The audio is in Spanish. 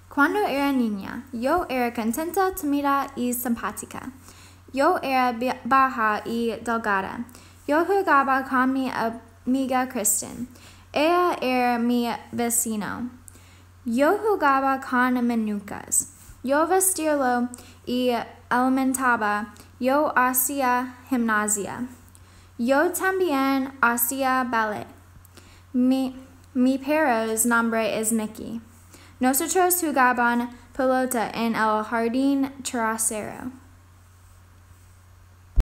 Cuando era niña, yo era contenta, tímida y simpática. Yo era baja y delgada. Yo jugaba con mi amiga Kristen. Ella era mi vecino. Yo jugaba con manucas. Yo vestirlo y alimentaba. Yo hacía gimnasia. Yo también hacía ballet. Mi perro's nombre es Mickey. Nosotros jugaban pelota en el jardín trasero.